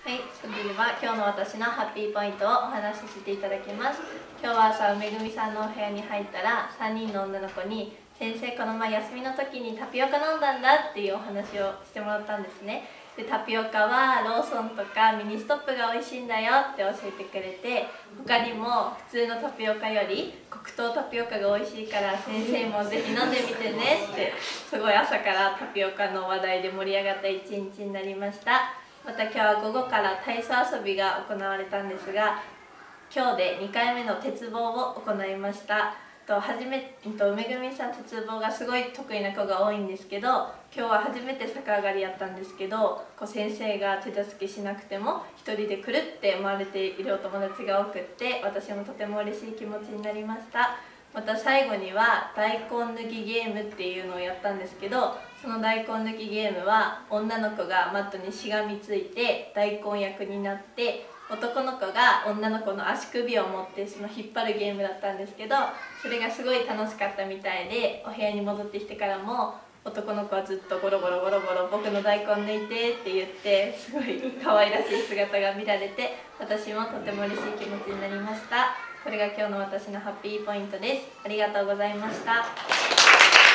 はい、それでは今日の私のハッピーポイントをお話しさせていただきます。今日は朝めぐみさんのお部屋に入ったら3人の女の子に先生この前休みの時にタピオカ飲んだんだっていうお話をしてもらったんですね。でタピオカはローソンとかミニストップが美味しいんだよって教えてくれて、他にも普通のタピオカより黒糖タピオカが美味しいから先生もぜひ飲んでみてねって、すごい朝からタピオカの話題で盛り上がった一日になりました。また今日は午後から体操遊びが行われたんですが、今日で2回目の鉄棒を行いました。めぐみさん鉄棒がすごい得意な子が多いんですけど、今日は初めて逆上がりやったんですけど、先生が手助けしなくても一人で来るって思われているお友達が多くって、私もとても嬉しい気持ちになりました。また最後には大根抜きゲームっていうのをやったんですけど、その大根抜きゲームは女の子がマットにしがみついて大根役になって、男の子が女の子の足首を持ってその引っ張るゲームだったんですけど、それがすごい楽しかったみたいで、お部屋に戻ってきてからも男の子はずっとゴロゴロゴロゴロ僕の大根抜いてって言って、すごい可愛らしい姿が見られて、私もとても嬉しい気持ちになりました。これが今日の私のハッピーポイントです。ありがとうございました。